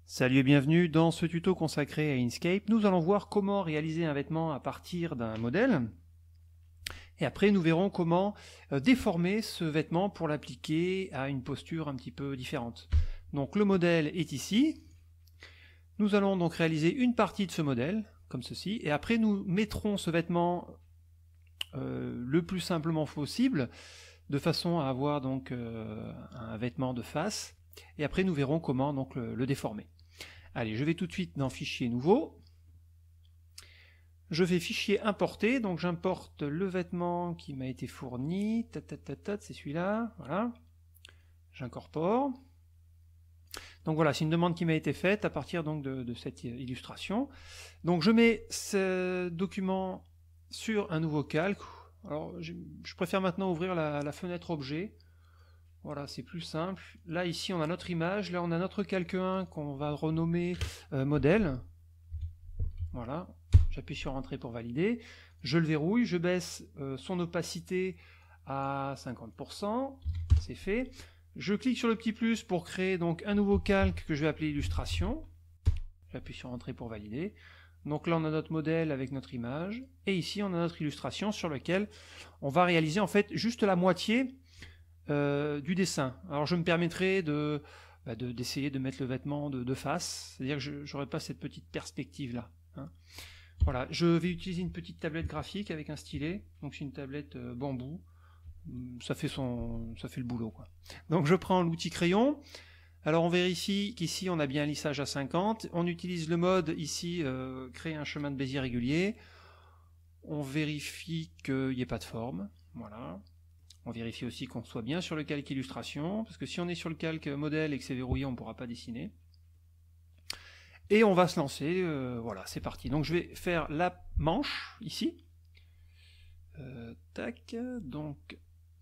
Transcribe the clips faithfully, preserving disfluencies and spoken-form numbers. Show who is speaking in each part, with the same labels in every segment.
Speaker 1: Salut et bienvenue dans ce tuto consacré à Inkscape. Nous allons voir comment réaliser un vêtement à partir d'un modèle. Et après, nous verrons comment déformer ce vêtement pour l'appliquer à une posture un petit peu différente. Donc le modèle est ici. Nous allons donc réaliser une partie de ce modèle, comme ceci. Et après, nous mettrons ce vêtement euh, le plus simplement possible, de façon à avoir donc euh, un vêtement de face. Et après, nous verrons comment donc le, le déformer. Allez, je vais tout de suite dans Fichier nouveau. Je fais Fichier importer, donc j'importe le vêtement qui m'a été fourni. C'est celui-là, voilà. J'incorpore. Donc voilà, c'est une demande qui m'a été faite à partir donc de, de cette illustration. Donc je mets ce document sur un nouveau calque. Alors je, je préfère maintenant ouvrir la, la fenêtre objet. Voilà, c'est plus simple. Là, ici, on a notre image. Là, on a notre calque un qu'on va renommer euh, modèle. Voilà, j'appuie sur Entrée pour valider. Je le verrouille, je baisse euh, son opacité à cinquante pour cent. C'est fait. Je clique sur le petit plus pour créer donc un nouveau calque que je vais appeler illustration. J'appuie sur Entrée pour valider. Donc là, on a notre modèle avec notre image. Et ici, on a notre illustration sur laquelle on va réaliser en fait juste la moitié Euh, du dessin. Alors je me permettrai de bah, d'essayer de, de mettre le vêtement de, de face, c'est-à-dire que je n'aurai pas cette petite perspective là. Hein. Voilà, je vais utiliser une petite tablette graphique avec un stylet, donc c'est une tablette euh, bambou, ça fait, son, ça fait le boulot, quoi. Donc je prends l'outil crayon, alors on vérifie qu'ici on a bien un lissage à cinquante, on utilise le mode ici, euh, créer un chemin de Bézier régulier, on vérifie qu'il n'y ait pas de forme, voilà. On vérifie aussi qu'on soit bien sur le calque illustration, parce que si on est sur le calque modèle et que c'est verrouillé, on ne pourra pas dessiner. Et on va se lancer, euh, voilà, c'est parti. Donc je vais faire la manche, ici. Euh, tac, donc,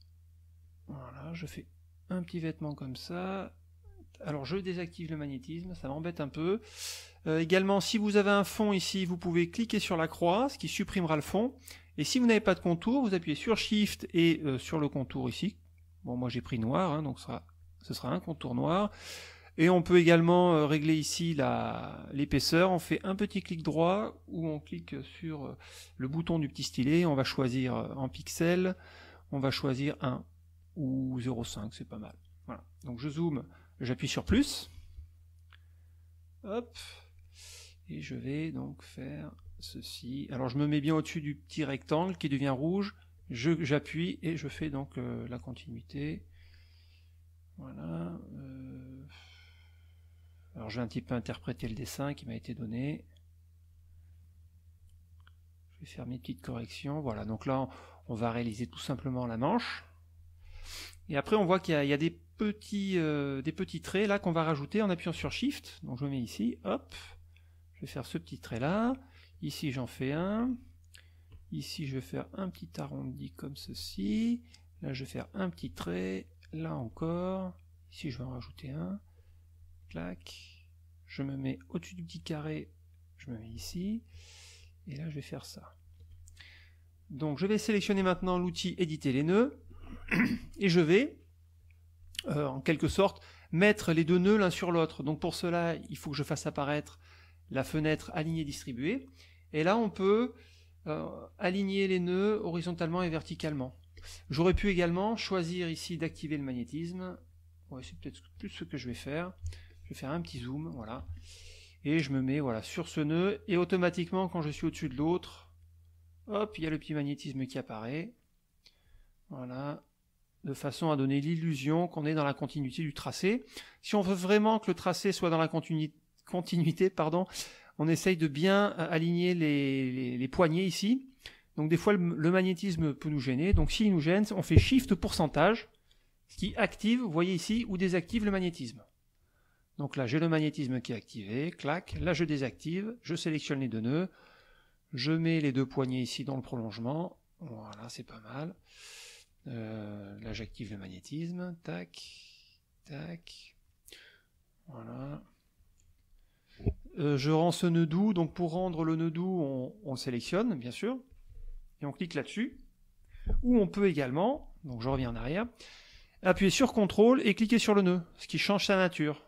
Speaker 1: voilà, je fais un petit vêtement comme ça. Alors je désactive le magnétisme, ça m'embête un peu. Euh, également, si vous avez un fond ici, vous pouvez cliquer sur la croix, ce qui supprimera le fond. Et si vous n'avez pas de contour, vous appuyez sur Shift et euh, sur le contour ici. Bon, moi j'ai pris noir, hein, donc ce sera, ce sera un contour noir. Et on peut également euh, régler ici l'épaisseur. On fait un petit clic droit ou on clique sur euh, le bouton du petit stylet. On va choisir euh, en pixels. On va choisir un ou zéro virgule cinq, c'est pas mal. Voilà. Donc je zoome, j'appuie sur plus. Hop. Et je vais donc faire ceci. Alors je me mets bien au-dessus du petit rectangle qui devient rouge, j'appuie et je fais donc euh, la continuité. Voilà. Euh... Alors je vais un petit peu interpréter le dessin qui m'a été donné. Je vais faire mes petites corrections. Voilà, donc là on, on va réaliser tout simplement la manche. Et après on voit qu'il y, y a des petits, euh, des petits traits là qu'on va rajouter en appuyant sur Shift. Donc je me mets ici, hop. Je vais faire ce petit trait là. Ici j'en fais un, ici je vais faire un petit arrondi comme ceci, là je vais faire un petit trait, là encore, ici je vais en rajouter un, clac, je me mets au-dessus du petit carré, je me mets ici, et là je vais faire ça. Donc je vais sélectionner maintenant l'outil éditer les nœuds, et je vais, euh, en quelque sorte, mettre les deux nœuds l'un sur l'autre. Donc pour cela, il faut que je fasse apparaître la fenêtre aligner distribuer, et là on peut euh, aligner les nœuds horizontalement et verticalement. J'aurais pu également choisir ici d'activer le magnétisme. Ouais, c'est peut-être plus ce que je vais faire. Je vais faire un petit zoom, voilà, et je me mets voilà sur ce nœud, et automatiquement quand je suis au-dessus de l'autre, hop, il y a le petit magnétisme qui apparaît, voilà, de façon à donner l'illusion qu'on est dans la continuité du tracé. Si on veut vraiment que le tracé soit dans la continuité continuité, pardon, on essaye de bien aligner les, les, les poignées ici. Donc des fois le, le magnétisme peut nous gêner, donc s'il nous gêne, on fait Shift pourcentage, ce qui active, vous voyez ici, ou désactive le magnétisme. Donc là j'ai le magnétisme qui est activé, clac, là je désactive, je sélectionne les deux nœuds, je mets les deux poignées ici dans le prolongement, voilà, c'est pas mal. Euh, là j'active le magnétisme, tac, tac, voilà. Euh, je rends ce nœud doux, donc pour rendre le nœud doux, on, on le sélectionne, bien sûr, et on clique là-dessus. Ou on peut également, donc je reviens en arrière, appuyer sur contrôle et cliquer sur le nœud, ce qui change sa nature.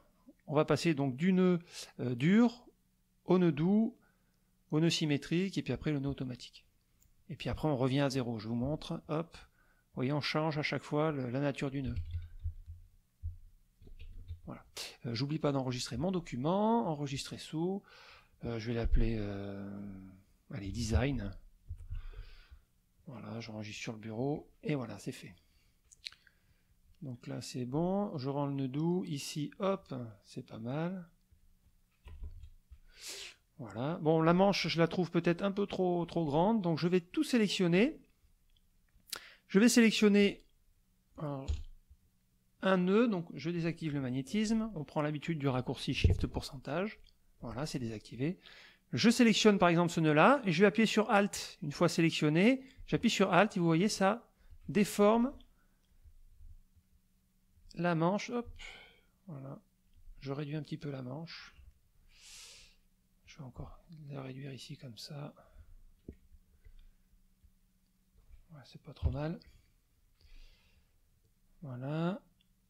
Speaker 1: on va passer donc du nœud euh, dur au nœud doux, au nœud symétrique, et puis après le nœud automatique. Et puis après on revient à zéro, je vous montre, hop, vous voyez on change à chaque fois le, la nature du nœud. Voilà. Euh, J'oublie pas d'enregistrer mon document, enregistrer sous, euh, je vais l'appeler euh, allez, design. Voilà, j'enregistre sur le bureau, et voilà, c'est fait. Donc là c'est bon, je rends le nœud doux, ici hop, c'est pas mal. Voilà, bon la manche je la trouve peut-être un peu trop, trop grande, donc je vais tout sélectionner. Je vais sélectionner alors, un nœud, donc je désactive le magnétisme, on prend l'habitude du raccourci Shift pourcentage, voilà c'est désactivé. Je sélectionne par exemple ce nœud là, et je vais appuyer sur Alt, une fois sélectionné, j'appuie sur Alt et vous voyez ça déforme la manche, hop, voilà, je réduis un petit peu la manche, je vais encore la réduire ici comme ça, ouais, c'est pas trop mal, voilà.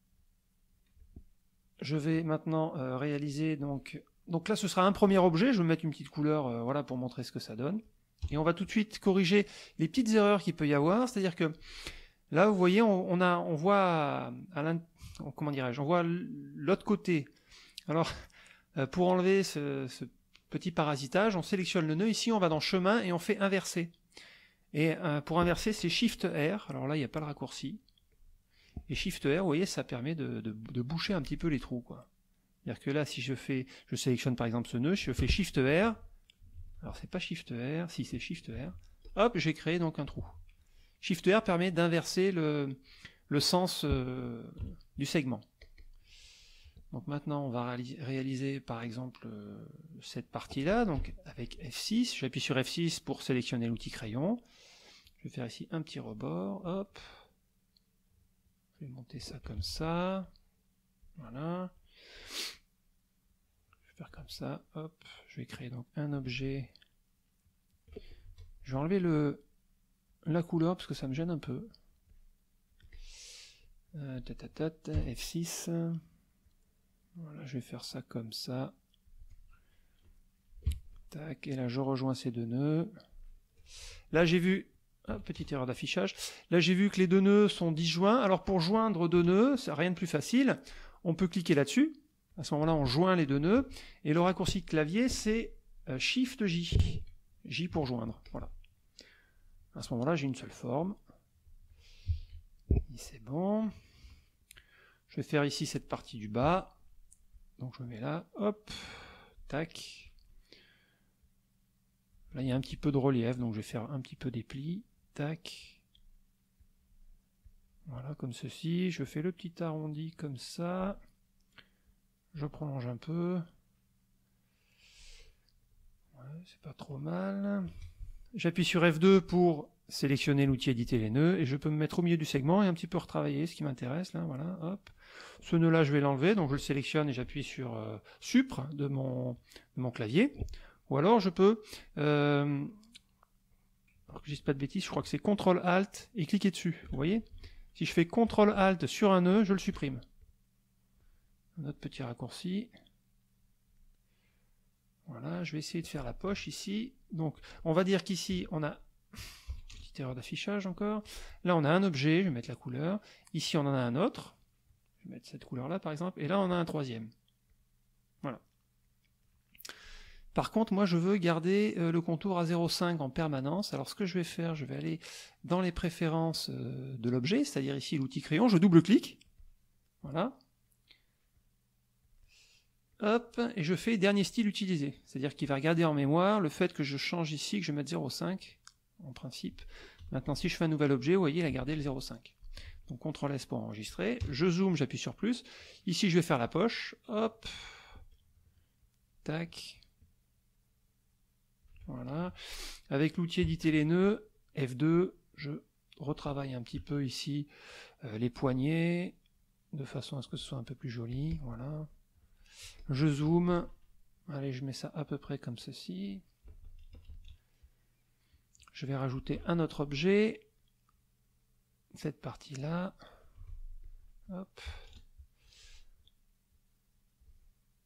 Speaker 1: Je vais maintenant euh, réaliser, donc, donc là ce sera un premier objet, je vais mettre une petite couleur euh, voilà, pour montrer ce que ça donne, et on va tout de suite corriger les petites erreurs qu'il peut y avoir, c'est-à-dire que là vous voyez on, on, a, on voit à l'in... comment dirais-je, on voit l'autre côté. Alors, euh, pour enlever ce, ce petit parasitage, on sélectionne le nœud. Ici, on va dans chemin et on fait inverser. Et euh, pour inverser, c'est Shift R. Alors là, il n'y a pas le raccourci. Et Shift R, vous voyez, ça permet de, de, de boucher un petit peu les trous, quoi. C'est-à-dire que là, si je fais, je sélectionne par exemple ce nœud, je fais Shift R. Alors c'est pas Shift R, si c'est Shift R. Hop, j'ai créé donc un trou. Shift R permet d'inverser le, le sens euh, du segment. Donc maintenant, on va réaliser, réaliser par exemple euh, cette partie-là, donc avec F six. J'appuie sur F six pour sélectionner l'outil crayon. Je vais faire ici un petit rebord, hop. Je vais monter ça comme ça. Voilà. Je vais faire comme ça, hop. Je vais créer donc un objet. Je vais enlever le, la couleur parce que ça me gêne un peu. Euh, tatatat, F six. Voilà, je vais faire ça comme ça. Tac, et là je rejoins ces deux nœuds. Là j'ai vu, ah, petite erreur d'affichage, là j'ai vu que les deux nœuds sont disjoints. Alors pour joindre deux nœuds, c'est rien de plus facile. On peut cliquer là-dessus. À ce moment-là, on joint les deux nœuds. Et le raccourci de clavier, c'est Shift J. J pour joindre. Voilà. À ce moment-là, j'ai une seule forme. C'est bon. Je vais faire ici cette partie du bas. Donc je me mets là, hop, tac. Là il y a un petit peu de relief, donc je vais faire un petit peu des plis, tac. Voilà, comme ceci. Je fais le petit arrondi comme ça. Je prolonge un peu. Ouais, c'est pas trop mal. J'appuie sur F deux pour sélectionner l'outil éditer les nœuds, et je peux me mettre au milieu du segment et un petit peu retravailler ce qui m'intéresse, là, voilà, hop. Ce nœud là je vais l'enlever, donc je le sélectionne et j'appuie sur euh, Supr de mon, de mon clavier, ou alors je peux, euh, alors que je dise pas de bêtises, je crois que c'est contrôle alt et cliquer dessus, vous voyez. Si je fais contrôle alt sur un nœud, je le supprime. Un autre petit raccourci. Voilà, je vais essayer de faire la poche ici, donc on va dire qu'ici on a... erreur d'affichage encore. Là on a un objet, je vais mettre la couleur. Ici on en a un autre. Je vais mettre cette couleur là par exemple. Et là on a un troisième. Voilà. Par contre moi je veux garder euh, le contour à zéro virgule cinq en permanence. Alors ce que je vais faire, je vais aller dans les préférences euh, de l'objet, c'est-à-dire ici l'outil crayon, je double-clique. Voilà. Hop, et je fais dernier style utilisé. C'est-à-dire qu'il va regarder en mémoire le fait que je change ici, que je mette zéro virgule cinq. En principe. Maintenant, si je fais un nouvel objet, vous voyez, il a gardé le zéro virgule cinq. Donc, contrôle S pour enregistrer. Je zoome, j'appuie sur plus. Ici, je vais faire la poche. Hop. Tac. Voilà. Avec l'outil éditer les nœuds, F deux, je retravaille un petit peu ici euh, les poignées, de façon à ce que ce soit un peu plus joli. Voilà. Je zoome. Allez, je mets ça à peu près comme ceci. Je vais rajouter un autre objet, cette partie-là. Hop.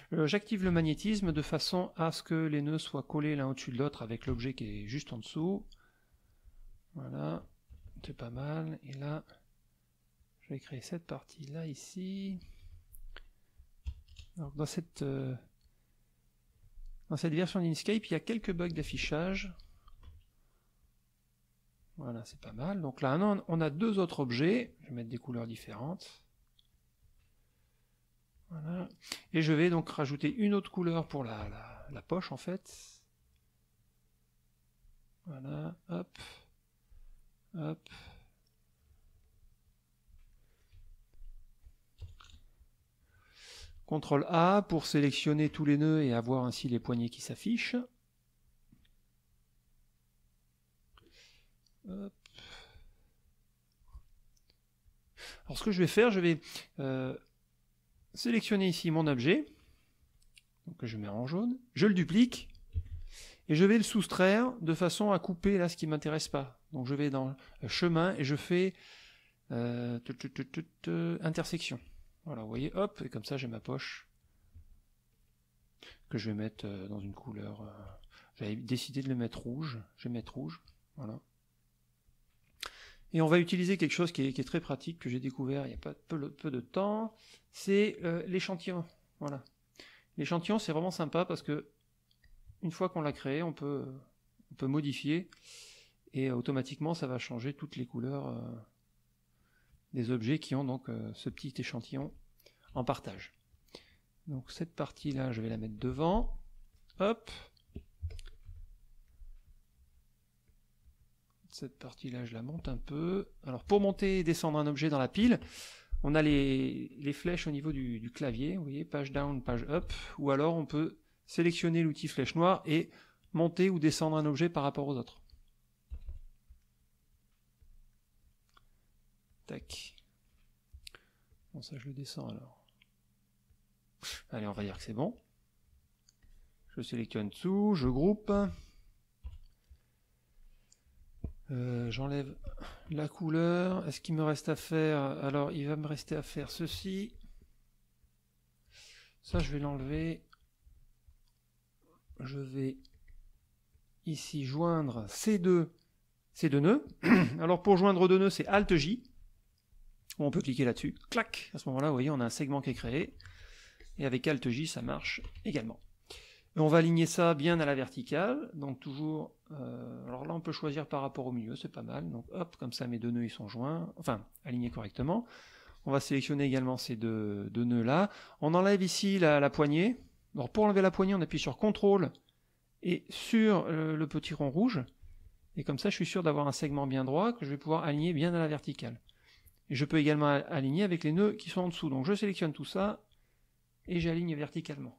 Speaker 1: Euh, J'active le magnétisme de façon à ce que les nœuds soient collés l'un au-dessus de l'autre avec l'objet qui est juste en dessous. Voilà, c'est pas mal. Et là, je vais créer cette partie-là ici. Donc dans cette, euh, dans cette version d'Inkscape, il y a quelques bugs d'affichage. Voilà, c'est pas mal. Donc là, on a deux autres objets. Je vais mettre des couleurs différentes. Voilà. Et je vais donc rajouter une autre couleur pour la, la, la poche en fait. Voilà, hop, hop. contrôle A pour sélectionner tous les nœuds et avoir ainsi les poignées qui s'affichent. Hop. Alors ce que je vais faire, je vais euh, sélectionner ici mon objet, donc que je mets en jaune, je le duplique, et je vais le soustraire de façon à couper là ce qui ne m'intéresse pas. Donc je vais dans chemin et je fais euh, tut, tut, tut, tut, tut, intersection. Voilà, vous voyez, hop, et comme ça j'ai ma poche que je vais mettre euh, dans une couleur. Euh, J'avais décidé de le mettre rouge, je vais mettre rouge, voilà. Et on va utiliser quelque chose qui est, qui est très pratique, que j'ai découvert il n'y a pas peu, peu de temps, c'est euh, l'échantillon. Voilà. L'échantillon, c'est vraiment sympa parce que une fois qu'on l'a créé, on peut, on peut modifier et euh, automatiquement ça va changer toutes les couleurs euh, des objets qui ont donc euh, ce petit échantillon en partage. Donc cette partie-là, je vais la mettre devant. Hop. Cette partie-là, je la monte un peu. Alors pour monter et descendre un objet dans la pile, on a les, les flèches au niveau du, du clavier, vous voyez, page down, page up, ou alors on peut sélectionner l'outil flèche noire et monter ou descendre un objet par rapport aux autres. Tac. Bon, ça je le descends alors. Allez, on va dire que c'est bon. Je sélectionne dessous, je groupe. Euh, J'enlève la couleur. Est-ce qu'il me reste à faire? Alors, il va me rester à faire ceci. Ça, je vais l'enlever. Je vais ici joindre ces deux, ces deux nœuds. Alors, pour joindre deux nœuds, c'est Alt J. On peut cliquer là-dessus. Clac! À ce moment-là, vous voyez, on a un segment qui est créé. Et avec Alt J, ça marche également. Et on va aligner ça bien à la verticale, donc toujours, euh, alors là on peut choisir par rapport au milieu, c'est pas mal, donc hop, comme ça mes deux nœuds ils sont joints, enfin alignés correctement. On va sélectionner également ces deux, deux nœuds là, on enlève ici la, la poignée, alors pour enlever la poignée on appuie sur contrôle et sur le, le petit rond rouge, et comme ça je suis sûr d'avoir un segment bien droit que je vais pouvoir aligner bien à la verticale. Et je peux également aligner avec les nœuds qui sont en dessous, donc je sélectionne tout ça, et j'aligne verticalement.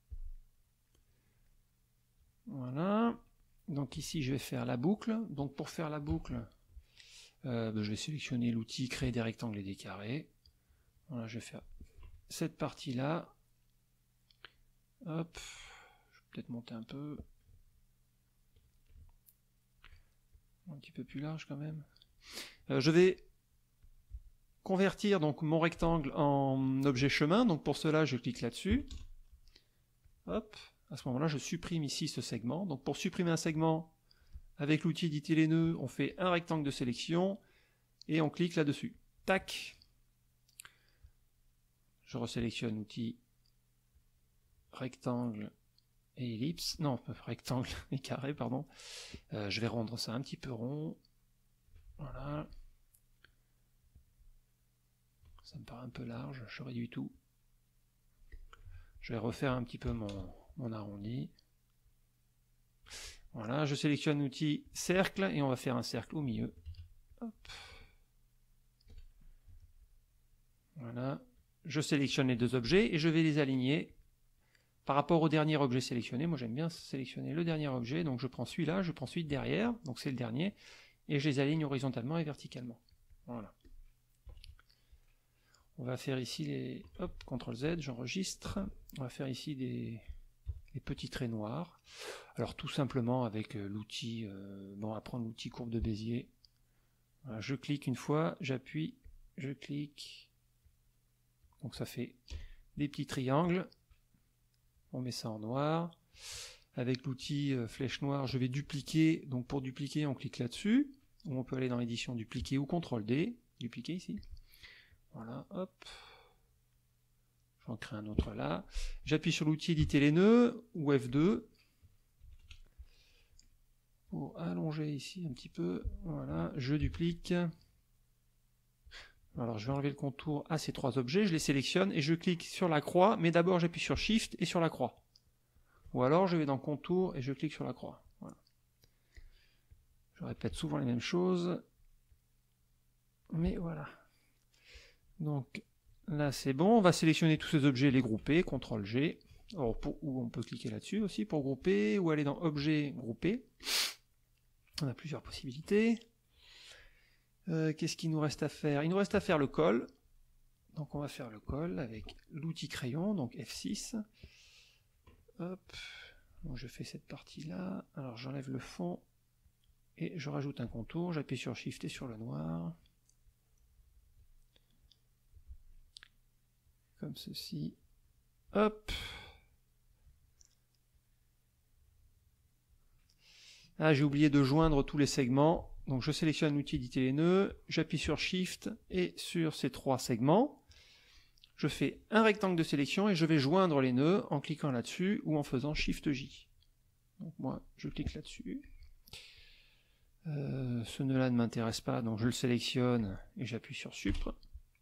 Speaker 1: Voilà, donc ici je vais faire la boucle. Donc pour faire la boucle, euh, ben je vais sélectionner l'outil créer des rectangles et des carrés. Voilà, je vais faire cette partie là. Hop, je vais peut-être monter un peu. Un petit peu plus large quand même. Euh, je vais convertir donc mon rectangle en objet chemin. Donc pour cela, je clique là-dessus. Hop. À ce moment-là, je supprime ici ce segment. Donc pour supprimer un segment, avec l'outil éditer les nœuds, on fait un rectangle de sélection et on clique là-dessus. Tac. Je resélectionne l'outil rectangle et ellipse. Non, rectangle et carré, pardon. Euh, je vais rendre ça un petit peu rond. Voilà. Ça me paraît un peu large, je réduis tout. Je vais refaire un petit peu mon... mon arrondi. Voilà, je sélectionne l'outil cercle et on va faire un cercle au milieu. Hop. Voilà, je sélectionne les deux objets et je vais les aligner par rapport au dernier objet sélectionné. Moi j'aime bien sélectionner le dernier objet, donc je prends celui-là, je prends celui de derrière, donc c'est le dernier, et je les aligne horizontalement et verticalement. Voilà. On va faire ici les... Hop, contrôle Z, j'enregistre. On va faire ici des... les petits traits noirs. Alors tout simplement avec euh, l'outil, euh, bon, on va prendre l'outil courbe de Bézier. Voilà, je clique une fois, j'appuie, je clique. Donc ça fait des petits triangles. On met ça en noir. Avec l'outil euh, flèche noire, je vais dupliquer. Donc pour dupliquer, on clique là-dessus. Ou on peut aller dans l'édition dupliquer ou contrôle D. Dupliquer ici. Voilà, hop. J'en crée un autre là. J'appuie sur l'outil éditer les nœuds ou F deux. Pour allonger ici un petit peu. Voilà, je duplique. Alors je vais enlever le contour à ces trois objets, je les sélectionne et je clique sur la croix, mais d'abord j'appuie sur Shift et sur la croix. Ou alors je vais dans contour et je clique sur la croix. Voilà. Je répète souvent les mêmes choses. Mais voilà. Donc là c'est bon, on va sélectionner tous ces objets, les grouper, contrôle G. Alors, pour, ou on peut cliquer là-dessus aussi pour grouper, ou aller dans Objet, grouper. On a plusieurs possibilités. Euh, Qu'est-ce qu'il nous reste à faire? Il nous reste à faire le col. Donc on va faire le col avec l'outil crayon, donc F six. Hop. Donc je fais cette partie-là. Alors j'enlève le fond et je rajoute un contour. J'appuie sur Shift et sur le noir. Comme ceci. Hop. Ah, j'ai oublié de joindre tous les segments. Donc je sélectionne l'outil éditer les nœuds, j'appuie sur Shift et sur ces trois segments. Je fais un rectangle de sélection et je vais joindre les nœuds en cliquant là-dessus ou en faisant Shift J. Donc moi je clique là-dessus. Euh, ce nœud-là ne m'intéresse pas, donc je le sélectionne et j'appuie sur Supr.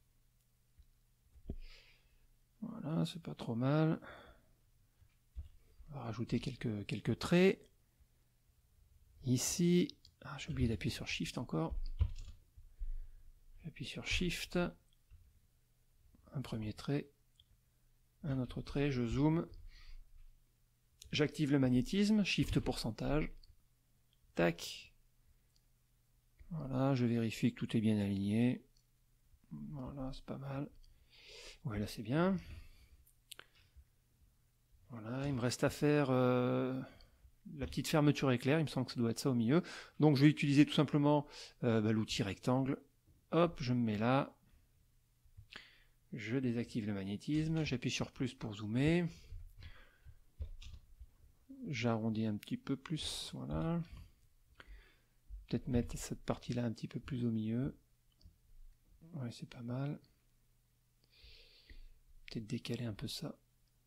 Speaker 1: Voilà, c'est pas trop mal. On va rajouter quelques, quelques traits. Ici. Ah, j'ai oublié d'appuyer sur Shift encore. J'appuie sur Shift. Un premier trait. Un autre trait, je zoome. J'active le magnétisme, Shift pourcentage. Tac. Voilà, je vérifie que tout est bien aligné. Voilà, c'est pas mal. Ouais, là c'est bien. Voilà, il me reste à faire... Euh la petite fermeture éclair, il me semble que ça doit être ça au milieu. Donc je vais utiliser tout simplement euh, bah, l'outil rectangle. Hop, je me mets là. Je désactive le magnétisme. J'appuie sur plus pour zoomer. J'arrondis un petit peu plus. Voilà. Peut-être mettre cette partie-là un petit peu plus au milieu. Ouais, c'est pas mal. Peut-être décaler un peu ça.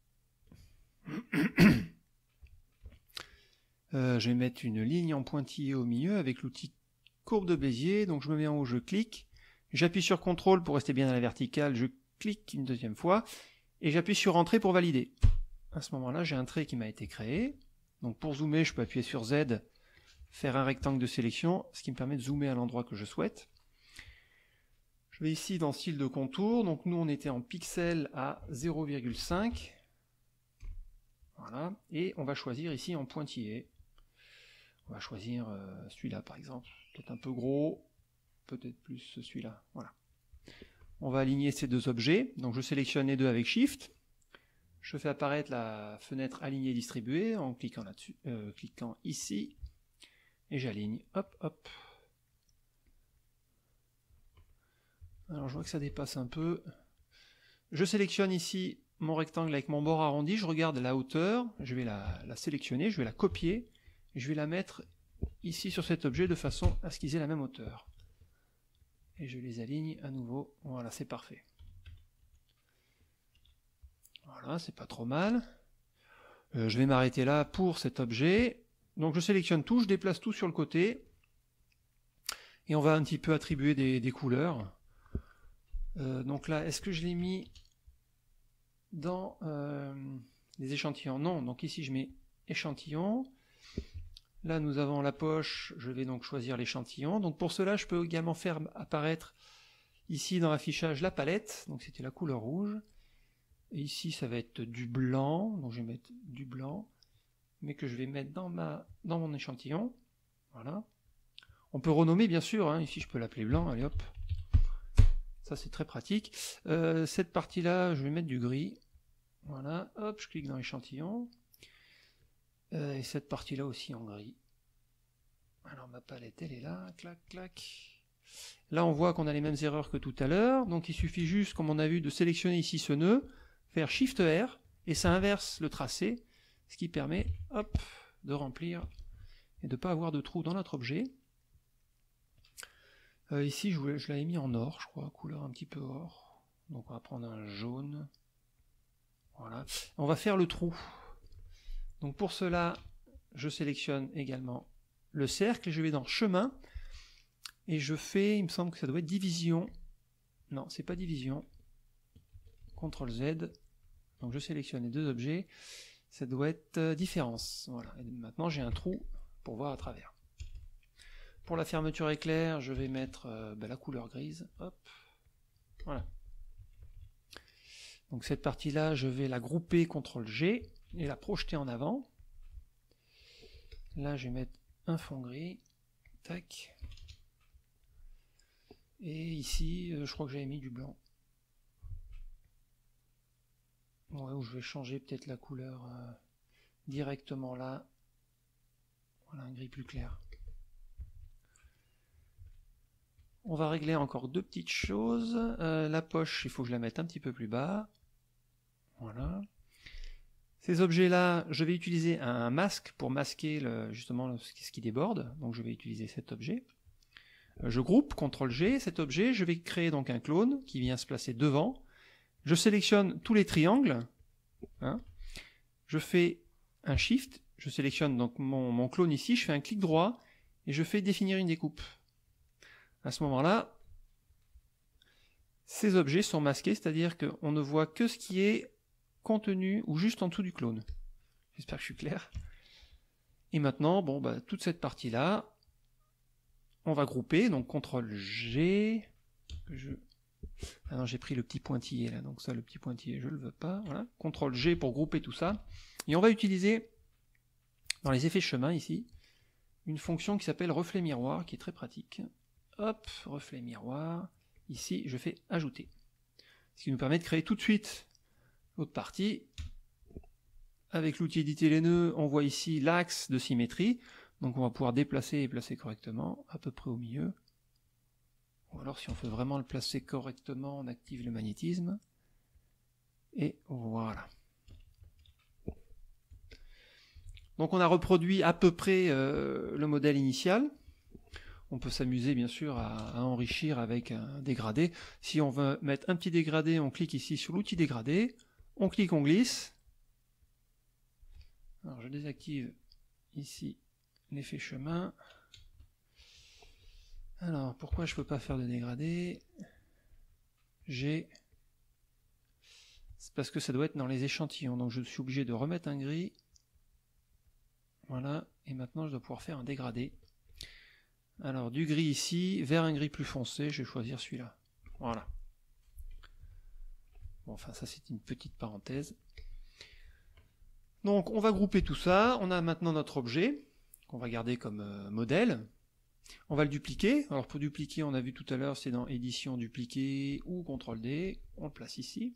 Speaker 1: Euh, je vais mettre une ligne en pointillé au milieu avec l'outil courbe de Bézier. Donc je me mets en haut, je clique. J'appuie sur contrôle pour rester bien à la verticale. Je clique une deuxième fois. Et j'appuie sur entrée pour valider. À ce moment-là, j'ai un trait qui m'a été créé. Donc pour zoomer, je peux appuyer sur Z, faire un rectangle de sélection, ce qui me permet de zoomer à l'endroit que je souhaite. Je vais ici dans style de contour. Donc nous, on était en pixels à zéro virgule cinq. Voilà. Et on va choisir ici en pointillé. On va choisir euh, celui-là par exemple, peut-être un peu gros, peut-être plus celui-là, voilà. On va aligner ces deux objets, donc je sélectionne les deux avec Shift, je fais apparaître la fenêtre aligner distribuer en cliquant là-dessus, euh, cliquant ici, et j'aligne, hop hop. Alors je vois que ça dépasse un peu, je sélectionne ici mon rectangle avec mon bord arrondi, je regarde la hauteur, je vais la, la sélectionner, je vais la copier, je vais la mettre ici sur cet objet de façon à ce qu'ils aient la même hauteur. Et je les aligne à nouveau. Voilà, c'est parfait. Voilà, c'est pas trop mal. Euh, je vais m'arrêter là pour cet objet. Donc je sélectionne tout, je déplace tout sur le côté. Et on va un petit peu attribuer des, des couleurs. Euh, donc là, est-ce que je l'ai mis dans euh, les échantillons? Non, donc ici je mets échantillon. Là nous avons la poche, je vais donc choisir l'échantillon. Donc pour cela je peux également faire apparaître ici dans l'affichage la palette, donc c'était la couleur rouge. Et ici ça va être du blanc, donc je vais mettre du blanc, mais que je vais mettre dans, ma, dans mon échantillon. Voilà. On peut renommer bien sûr, hein. Ici je peux l'appeler blanc, allez hop. Ça c'est très pratique. Euh, cette partie là je vais mettre du gris. Voilà, hop, je clique dans l'échantillon. Euh, et cette partie-là aussi en gris. Alors ma palette, elle est là, clac, clac. Là, on voit qu'on a les mêmes erreurs que tout à l'heure. Donc il suffit juste, comme on a vu, de sélectionner ici ce nœud, faire Shift R, et ça inverse le tracé, ce qui permet hop, de remplir et de ne pas avoir de trou dans notre objet. Euh, ici, je, voulais, je l'avais mis en or, je crois, couleur un petit peu or. Donc on va prendre un jaune. Voilà. On va faire le trou. Donc pour cela, je sélectionne également le cercle et je vais dans chemin et je fais, il me semble que ça doit être division. Non, c'est pas division. contrôle Z. Donc je sélectionne les deux objets. Ça doit être euh, différence. Voilà. Et maintenant j'ai un trou pour voir à travers. Pour la fermeture éclair, je vais mettre euh, ben, la couleur grise. Hop. Voilà. Donc cette partie-là, je vais la grouper contrôle G et la projeter en avant. Là, je vais mettre un fond gris. Tac. Et ici, euh, je crois que j'avais mis du blanc. Ouais, où je vais changer peut-être la couleur euh, directement là. Voilà, un gris plus clair. On va régler encore deux petites choses. Euh, la poche, il faut que je la mette un petit peu plus bas. Voilà. Ces objets-là, je vais utiliser un masque pour masquer le, justement ce qui déborde. Donc je vais utiliser cet objet. Je groupe, contrôle G, cet objet. Je vais créer donc un clone qui vient se placer devant. Je sélectionne tous les triangles. Hein. Je fais un Shift. Je sélectionne donc mon, mon clone ici. Je fais un clic droit et je fais définir une découpe. À ce moment-là, ces objets sont masqués, c'est-à-dire qu'on ne voit que ce qui est contenu ou juste en dessous du clone. J'espère que je suis clair. Et maintenant, bon, bah, toute cette partie-là, on va grouper, donc contrôle G. Je... Ah non, j'ai pris le petit pointillé là, donc ça, le petit pointillé, je ne le veux pas. Voilà. contrôle G pour grouper tout ça. Et on va utiliser, dans les effets chemin ici, une fonction qui s'appelle reflet miroir, qui est très pratique. Hop, reflet miroir. Ici, je fais ajouter. Ce qui nous permet de créer tout de suite l'autre partie. Avec l'outil éditer les nœuds, on voit ici l'axe de symétrie. Donc on va pouvoir déplacer et placer correctement, à peu près au milieu. Ou alors si on veut vraiment le placer correctement, on active le magnétisme. Et voilà. Donc on a reproduit à peu près euh, le modèle initial. On peut s'amuser bien sûr à, à enrichir avec un dégradé. Si on veut mettre un petit dégradé, on clique ici sur l'outil dégradé, on clique, on glisse. Alors je désactive ici l'effet chemin. Alors pourquoi je ne peux pas faire de dégradé? J'ai... C'est parce que ça doit être dans les échantillons, donc je suis obligé de remettre un gris. Voilà, et maintenant je dois pouvoir faire un dégradé. Alors du gris ici, vers un gris plus foncé, je vais choisir celui-là. Voilà. Bon, enfin ça c'est une petite parenthèse. Donc on va grouper tout ça, on a maintenant notre objet, qu'on va garder comme euh, modèle. On va le dupliquer, alors pour dupliquer on a vu tout à l'heure c'est dans édition dupliquer ou contrôle D, on le place ici.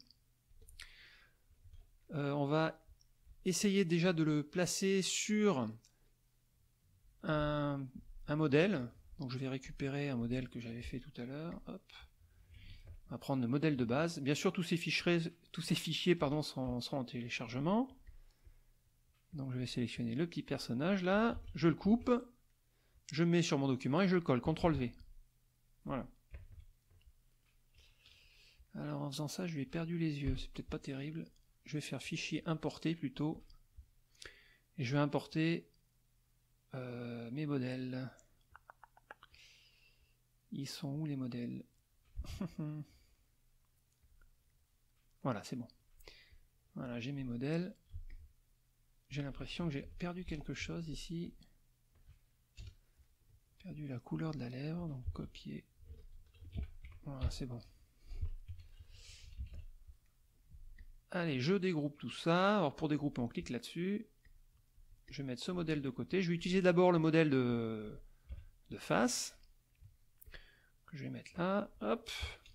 Speaker 1: Euh, on va essayer déjà de le placer sur un... un modèle, donc je vais récupérer un modèle que j'avais fait tout à l'heure, hop, on va prendre le modèle de base, bien sûr tous ces fichiers, tous ces fichiers pardon, seront, seront en téléchargement, donc je vais sélectionner le petit personnage là, je le coupe, je le mets sur mon document et je le colle, contrôle V, voilà. Alors en faisant ça je lui ai perdu les yeux, c'est peut-être pas terrible, je vais faire fichier importer plutôt, et je vais importer Euh, mes modèles. Ils sont où les modèles? Voilà, c'est bon. Voilà, j'ai mes modèles. J'ai l'impression que j'ai perdu quelque chose ici. Perdu la couleur de la lèvre, donc copier. Voilà, c'est bon. Allez, je dégroupe tout ça. Alors pour dégrouper, on clique là-dessus. Je vais mettre ce modèle de côté. Je vais utiliser d'abord le modèle de, de face, que je vais mettre là. Hop.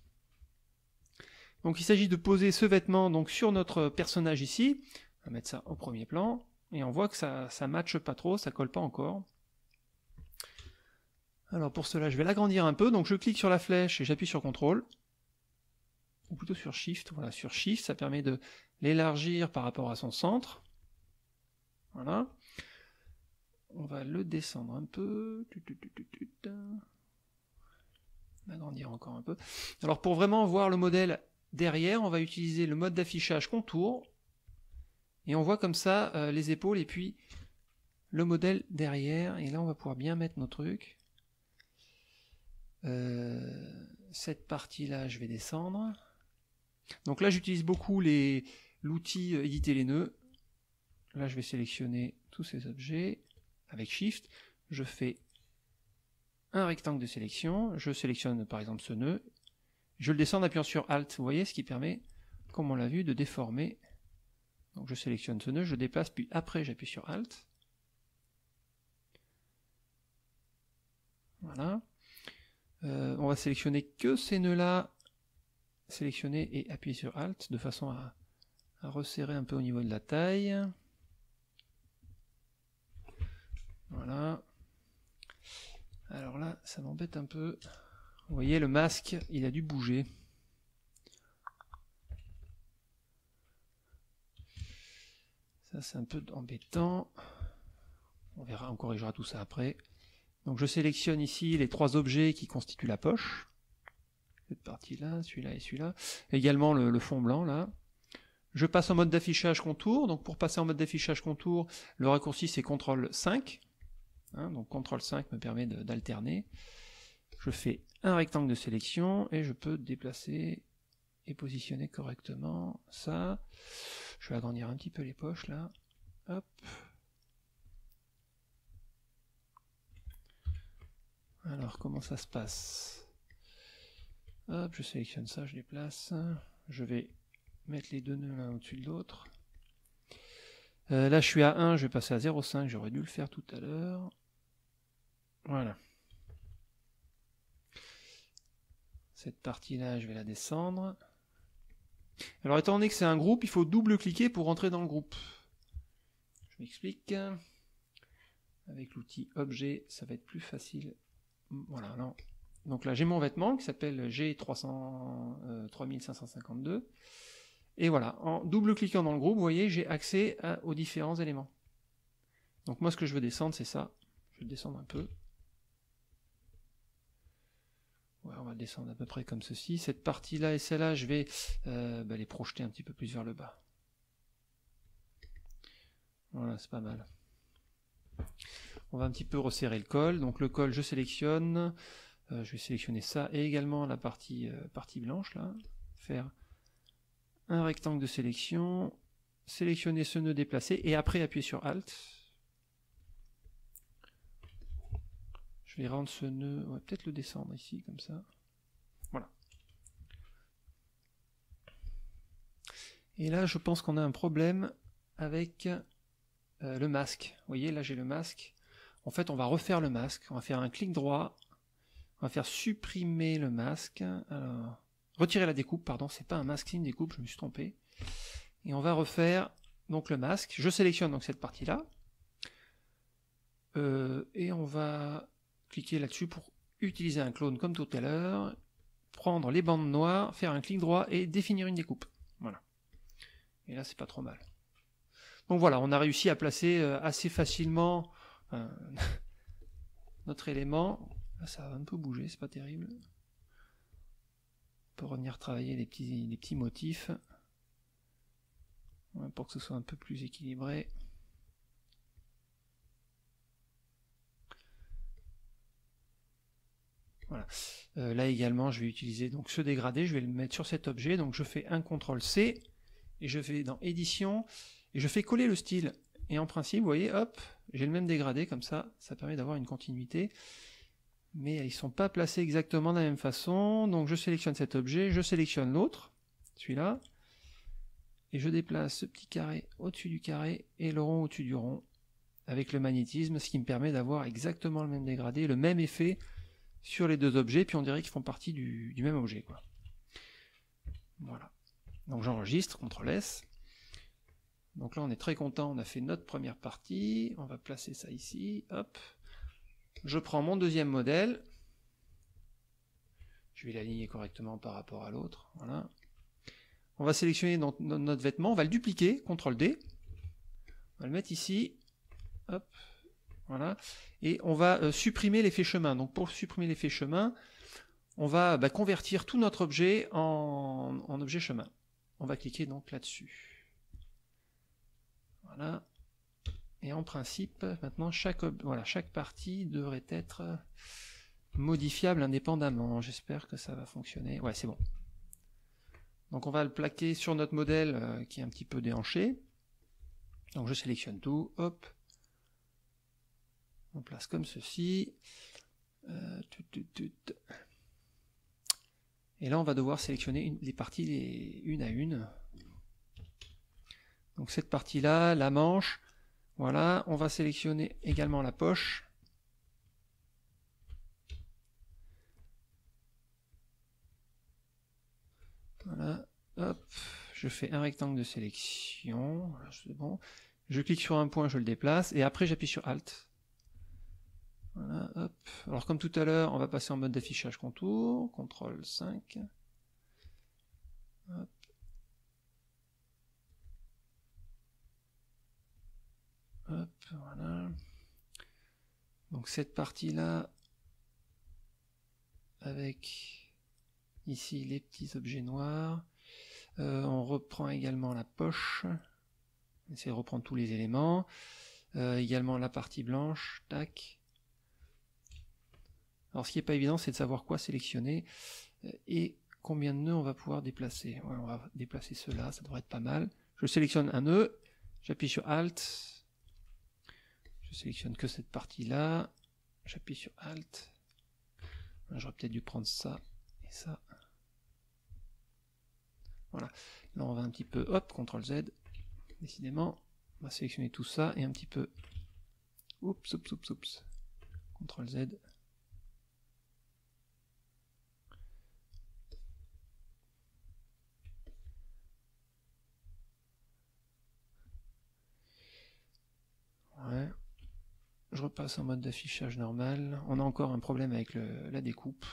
Speaker 1: Donc il s'agit de poser ce vêtement donc, sur notre personnage ici. On va mettre ça au premier plan. Et on voit que ça ne matche pas trop, ça colle pas encore. Alors pour cela, je vais l'agrandir un peu. Donc je clique sur la flèche et j'appuie sur contrôle. Ou plutôt sur Shift. Voilà, sur Shift, ça permet de l'élargir par rapport à son centre. Voilà. On va le descendre un peu. Agrandir encore un peu. Alors pour vraiment voir le modèle derrière, on va utiliser le mode d'affichage contour. Et on voit comme ça euh, les épaules et puis le modèle derrière. Et là on va pouvoir bien mettre nos trucs. Euh, cette partie-là, je vais descendre. Donc là j'utilise beaucoup les l'outil euh, éditer les nœuds. Là je vais sélectionner tous ces objets. Avec Shift, je fais un rectangle de sélection, je sélectionne par exemple ce nœud, je le descends en appuyant sur Alt, vous voyez, ce qui permet, comme on l'a vu, de déformer. Donc je sélectionne ce nœud, je le déplace, puis après j'appuie sur Alt. Voilà. Euh, on va sélectionner que ces nœuds-là, sélectionner et appuyer sur Alt, de façon à, à resserrer un peu au niveau de la taille. Voilà. Alors là, ça m'embête un peu. Vous voyez, le masque, il a dû bouger. Ça, c'est un peu embêtant. On verra, on corrigera tout ça après. Donc je sélectionne ici les trois objets qui constituent la poche. Cette partie-là, celui-là et celui-là. Également le, le fond blanc, là. Je passe en mode d'affichage contour. Donc pour passer en mode d'affichage contour, le raccourci c'est contrôle cinq. Hein, donc contrôle cinq me permet d'alterner. Je fais un rectangle de sélection et je peux déplacer et positionner correctement ça. Je vais agrandir un petit peu les poches là. Hop. Alors comment ça se passe? Hop, je sélectionne ça, je les place. Je vais mettre les deux nœuds l'un au-dessus de l'autre. Euh, là je suis à un, je vais passer à zéro virgule cinq, j'aurais dû le faire tout à l'heure. Voilà. Cette partie-là, je vais la descendre. Alors, étant donné que c'est un groupe, il faut double-cliquer pour rentrer dans le groupe. Je m'explique. Avec l'outil objet, ça va être plus facile. Voilà, non. Donc là, j'ai mon vêtement qui s'appelle G trois cents, euh, trois mille cinq cent cinquante-deux. Et voilà, en double-cliquant dans le groupe, vous voyez, j'ai accès à, aux différents éléments. Donc moi, ce que je veux descendre, c'est ça. Je vais le descendre un peu. Ouais, on va descendre à peu près comme ceci. Cette partie-là et celle-là, je vais euh, bah, les projeter un petit peu plus vers le bas. Voilà, c'est pas mal. On va un petit peu resserrer le col. Donc le col, je sélectionne. Euh, je vais sélectionner ça et également la partie, euh, partie blanche, là. Faire un rectangle de sélection. Sélectionner ce nœud déplacé et après appuyer sur Alt. Je vais rendre ce nœud, on va peut-être le descendre ici, comme ça. Voilà. Et là, je pense qu'on a un problème avec euh, le masque. Vous voyez, là j'ai le masque. En fait, on va refaire le masque. On va faire un clic droit. On va faire supprimer le masque. Alors, retirer la découpe, pardon, c'est pas un masque, c'est une découpe, je me suis trompé. Et on va refaire donc le masque. Je sélectionne donc cette partie-là. Euh, et on va cliquer là-dessus pour utiliser un clone comme tout à l'heure, prendre les bandes noires, faire un clic droit et définir une découpe. Voilà. Et là, c'est pas trop mal. Donc voilà, on a réussi à placer assez facilement euh, notre élément. Là, ça va un peu bouger, c'est pas terrible. On peut revenir travailler les petits, les petits motifs pour que ce soit un peu plus équilibré. Voilà. Euh, là également, je vais utiliser donc ce dégradé, je vais le mettre sur cet objet, donc je fais un contrôle C, et je vais dans édition, et je fais coller le style. Et en principe, vous voyez, hop, j'ai le même dégradé, comme ça, ça permet d'avoir une continuité. Mais ils ne sont pas placés exactement de la même façon, donc je sélectionne cet objet, je sélectionne l'autre, celui-là, et je déplace ce petit carré au-dessus du carré, et le rond au-dessus du rond, avec le magnétisme, ce qui me permet d'avoir exactement le même dégradé, le même effet, sur les deux objets, puis on dirait qu'ils font partie du, du même objet, quoi. Voilà. Donc j'enregistre, contrôle S. Donc là on est très content, on a fait notre première partie, on va placer ça ici, hop. Je prends mon deuxième modèle, je vais l'aligner correctement par rapport à l'autre, voilà. on va sélectionner dans, dans notre vêtement, on va le dupliquer, contrôle D, on va le mettre ici, hop, voilà, et on va euh, supprimer l'effet chemin. Donc pour supprimer l'effet chemin, on va bah, convertir tout notre objet en, en objet chemin. On va cliquer donc là-dessus. Voilà. Et en principe, maintenant, chaque, voilà, chaque partie devrait être modifiable indépendamment. J'espère que ça va fonctionner. Ouais, c'est bon. Donc on va le plaquer sur notre modèle euh, qui est un petit peu déhanché. Donc je sélectionne tout, hop. On place comme ceci. Euh, tut, tut, tut. Et là, on va devoir sélectionner une, les parties les, une à une. Donc cette partie-là, la manche, voilà, on va sélectionner également la poche. Voilà, hop, je fais un rectangle de sélection, voilà, c'est bon. Je clique sur un point, je le déplace, et après j'appuie sur Alt. Voilà, hop. Alors comme tout à l'heure, on va passer en mode d'affichage contour, contrôle cinq. Hop. Hop, voilà. Donc cette partie-là, avec ici les petits objets noirs, euh, on reprend également la poche, on essaie de reprendre tous les éléments, euh, également la partie blanche, tac. Alors ce qui n'est pas évident, c'est de savoir quoi sélectionner euh, et combien de nœuds on va pouvoir déplacer. Ouais, on va déplacer cela, ça devrait être pas mal. Je sélectionne un nœud, j'appuie sur Alt, je sélectionne que cette partie-là, j'appuie sur Alt. J'aurais peut-être dû prendre ça et ça. Voilà. Là, on va un petit peu, hop, contrôle Z. Décidément, on va sélectionner tout ça et un petit peu. Oups, oups, oups, oups. contrôle Z. Ouais. Je repasse en mode d'affichage normal. On a encore un problème avec le, la découpe.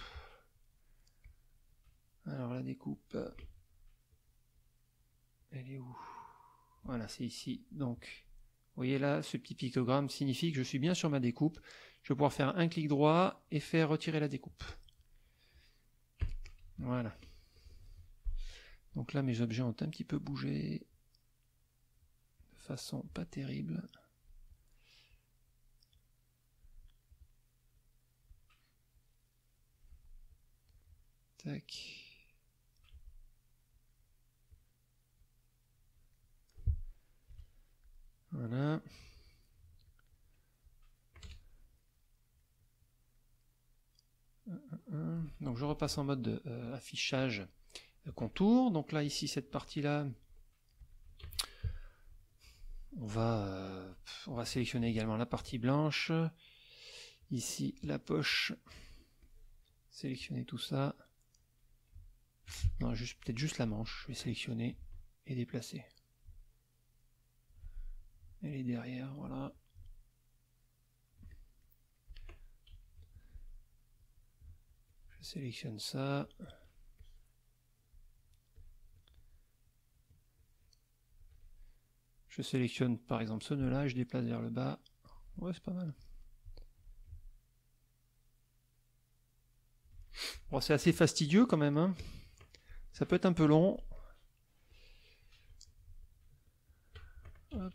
Speaker 1: Alors la découpe, elle est où? Voilà, c'est ici. Donc, vous voyez là, ce petit pictogramme signifie que je suis bien sur ma découpe. Je vais pouvoir faire un clic droit et faire retirer la découpe. Voilà. Donc là, mes objets ont un petit peu bougé de façon pas terrible. Tac. Voilà. Donc je repasse en mode de, euh, affichage de contour. Donc là, ici, cette partie-là, on va, euh, on va sélectionner également la partie blanche. Ici, la poche. Sélectionner tout ça. Non, juste peut-être juste la manche. Je vais sélectionner et déplacer. Elle est derrière, voilà. Je sélectionne ça. Je sélectionne par exemple ce nœud là et je déplace vers le bas. Ouais, c'est pas mal. Bon, c'est assez fastidieux quand même, hein. Ça peut être un peu long. Hop.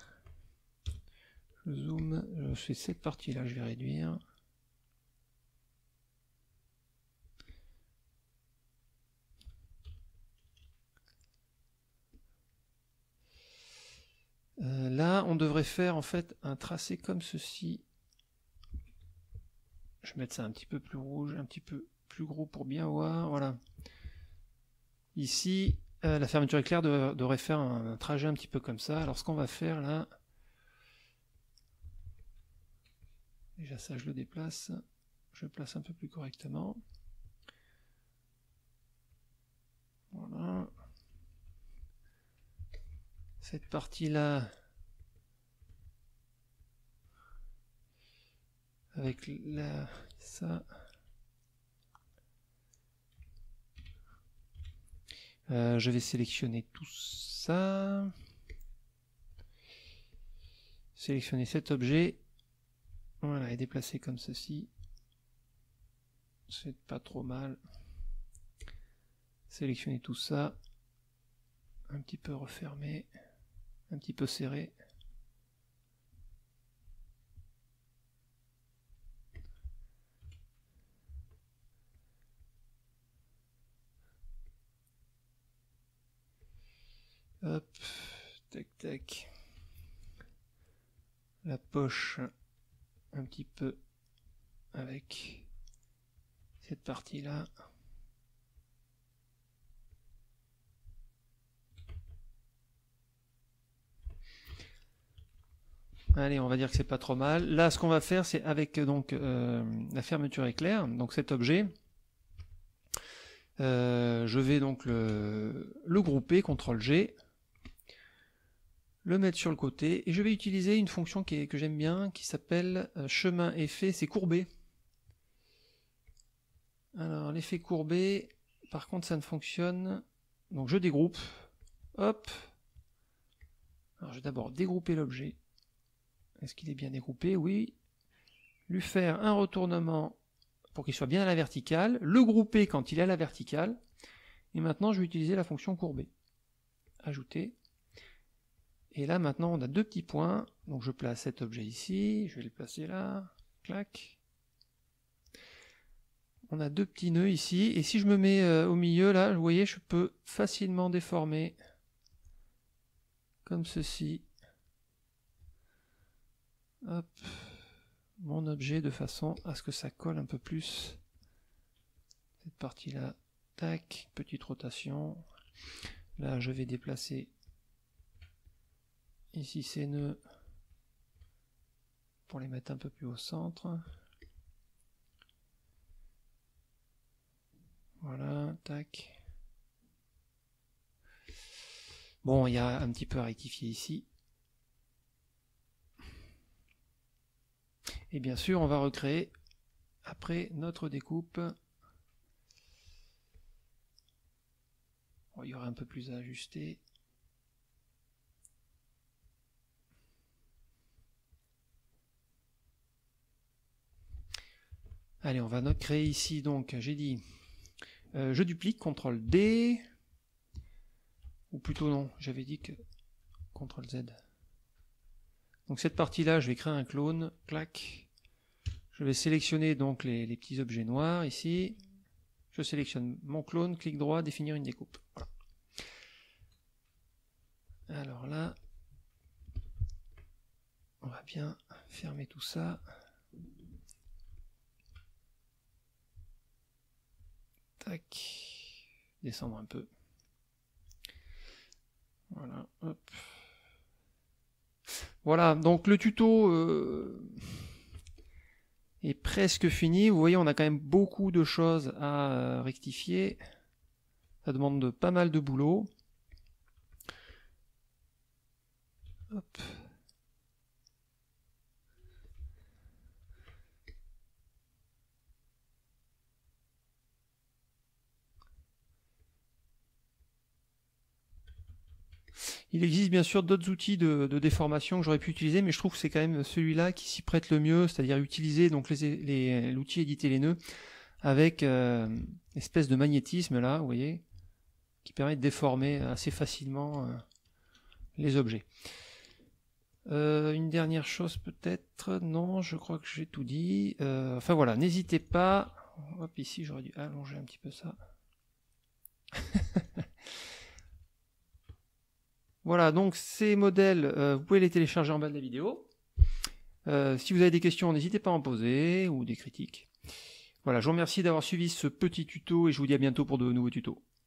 Speaker 1: Je zoome, je fais cette partie là, je vais réduire. Euh, là, on devrait faire en fait un tracé comme ceci. Je vais mettre ça un petit peu plus rouge, un petit peu plus gros pour bien voir. Voilà. Ici, euh, la fermeture éclair de, devrait faire un, un trajet un petit peu comme ça. Alors ce qu'on va faire là, déjà ça je le déplace, je le place un peu plus correctement. Voilà. Cette partie-là, avec la, ça, Euh, je vais sélectionner tout ça. Sélectionner cet objet. Voilà, et déplacer comme ceci. C'est pas trop mal. Sélectionner tout ça. Un petit peu refermé. Un petit peu serré. Hop, tac tac. La poche, un petit peu avec cette partie-là. Allez, on va dire que c'est pas trop mal. Là, ce qu'on va faire, c'est avec donc euh, la fermeture éclair, donc cet objet. Euh, je vais donc le, le grouper, contrôle G, le mettre sur le côté, et je vais utiliser une fonction qui est, que j'aime bien, qui s'appelle euh, chemin effet, c'est courbé. Alors, l'effet courbé, par contre, ça ne fonctionne. Donc, je dégroupe. Hop. Alors, je vais d'abord dégrouper l'objet. Est-ce qu'il est bien dégroupé? Oui. Lui faire un retournement pour qu'il soit bien à la verticale. Le grouper quand il est à la verticale. Et maintenant, je vais utiliser la fonction courbée. Ajouter. Et là, maintenant, on a deux petits points. Donc, je place cet objet ici. Je vais le placer là. Clac. On a deux petits nœuds ici. Et si je me mets euh, au milieu, là, vous voyez, je peux facilement déformer. Comme ceci. Hop. Mon objet de façon à ce que ça colle un peu plus. Cette partie-là. Tac. Petite rotation. Là, je vais déplacer ici ces nœuds pour les mettre un peu plus au centre. Voilà, tac. Bon, il y a un petit peu à rectifier ici. Et bien sûr, on va recréer après notre découpe. Bon, il y aura un peu plus à ajuster. Allez, on va notre créer ici, donc, j'ai dit, euh, je duplique, contrôle D, ou plutôt non, j'avais dit que contrôle Z. Donc cette partie-là, je vais créer un clone, clac. Je vais sélectionner donc les, les petits objets noirs ici. Je sélectionne mon clone, clic droit, définir une découpe. Voilà. Alors là, on va bien fermer tout ça. Tac. Descendre un peu. Voilà, hop. Voilà, donc le tuto euh, est presque fini. Vous voyez, on a quand même beaucoup de choses à euh, rectifier. Ça demande de, pas mal de boulot. Hop. Il existe bien sûr d'autres outils de, de déformation que j'aurais pu utiliser, mais je trouve que c'est quand même celui-là qui s'y prête le mieux, c'est-à-dire utiliser donc les, les, l'outil éditer les nœuds avec euh, une espèce de magnétisme là, vous voyez, qui permet de déformer assez facilement euh, les objets. Euh, une dernière chose peut-être, non, je crois que j'ai tout dit. Euh, enfin voilà, n'hésitez pas. Hop, ici j'aurais dû allonger un petit peu ça. Voilà, donc ces modèles, euh, vous pouvez les télécharger en bas de la vidéo. Euh, si vous avez des questions, n'hésitez pas à en poser, ou des critiques. Voilà, je vous remercie d'avoir suivi ce petit tuto, et je vous dis à bientôt pour de nouveaux tutos.